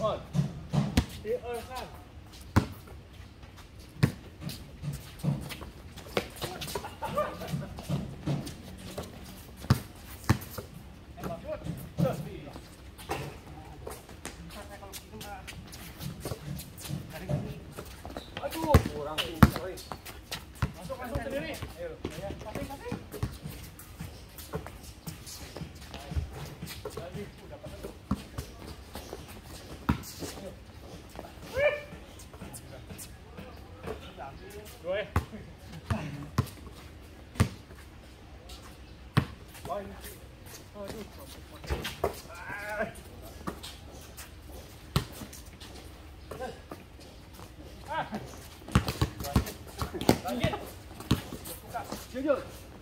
Mohon. Diolkan. Aduh, kurang tinggi. Masuk sendiri. Ayo, kasih. Lagi, dapat satu. Dua. Aduh. Lanjut. Buka. Jujur.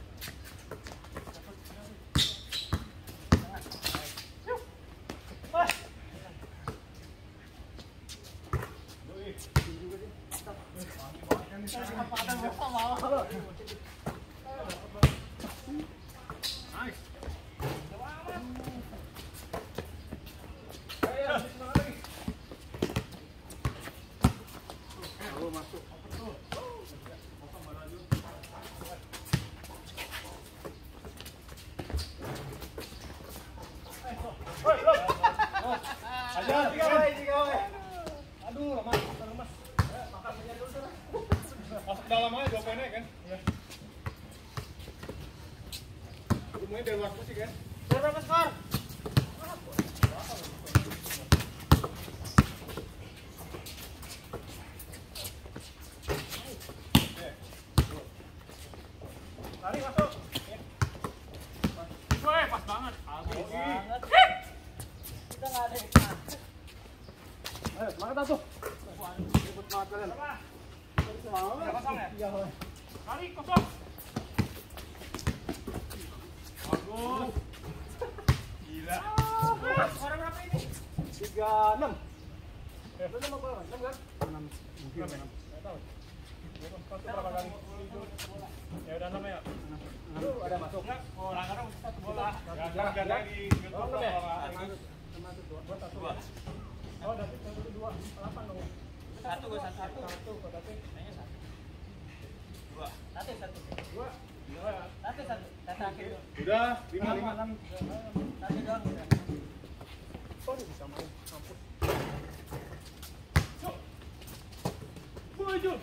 Aduh, lemas. Makan saja dulu sana. Masuk dalam aja 2 poinnya kan? Iya. Semuanya dari luar posisi kan? Berapa skor? Lari masuk. Wah, pas banget. Habis banget. Kita nggak ada. Ayo, semangat atuh. Ribut banget kalian. Kosong ya? Iya, lari kosong. Bagus. Gila. Orang berapa ini? 36. Lu nama berapa? 6 kan? 6. Mungkin 6. Enggak tahu. Berapa kali? Ya udah 6 ya. Lu ada masuk enggak? Oh, langgaran satu bola. Enggak lagi. Masuk ya? Masuk 2. Oh, David yang itu 2, 8 dong. Satu, kok David. Kayaknya 1. 2. Satu. 2. Satu. Kata akhir. Udah, 5. Satu doang udah. Oh, dia bisa main. Mampus. Cuk. Maju.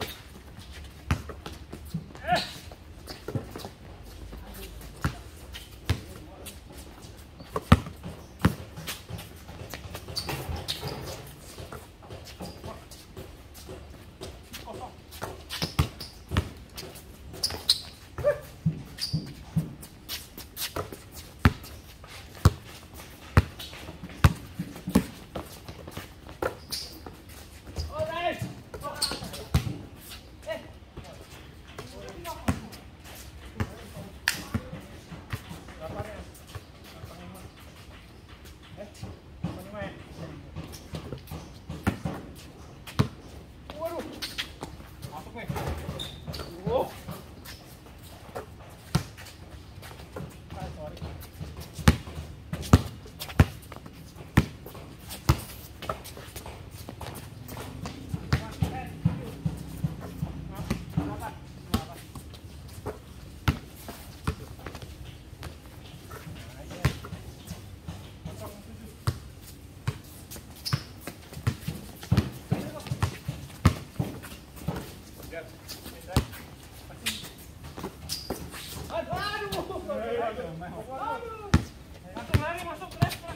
Masuk.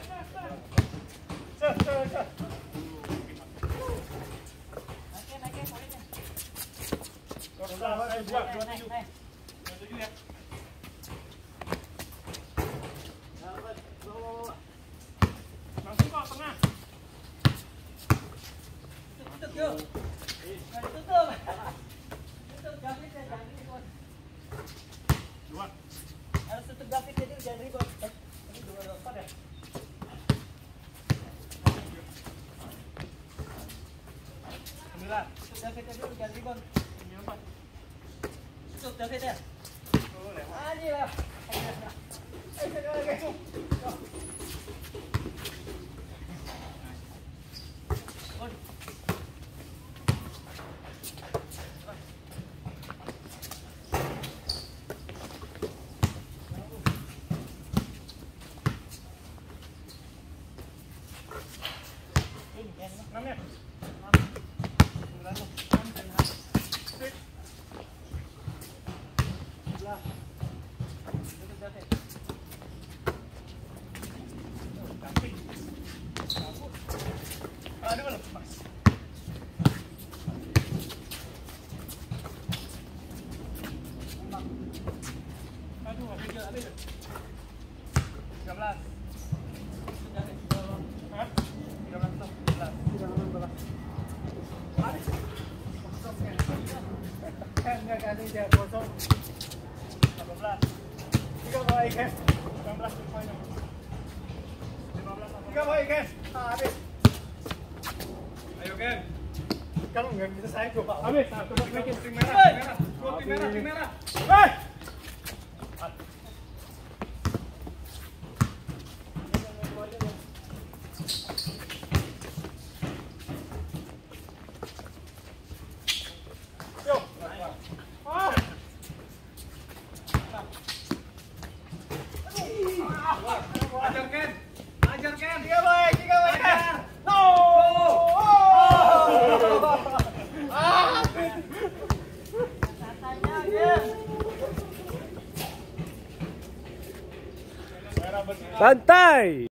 Langsung kok tengah. Tutup. Tutup David ya, jangan ribut. 2. Harus tutup David jadi jangan ribut. Ini 2 ya. Tutup David dulu jangan ribut. Tutup David ya. Aja lah. 6 ya. 3 baik Ken. Habis. Ayo Ken. Kalau nggak bisa saya coba. Habis. Coba bikin tim merah. Tim merah. Hei. Ajar Ken. 3 baik Ken. No. Santai.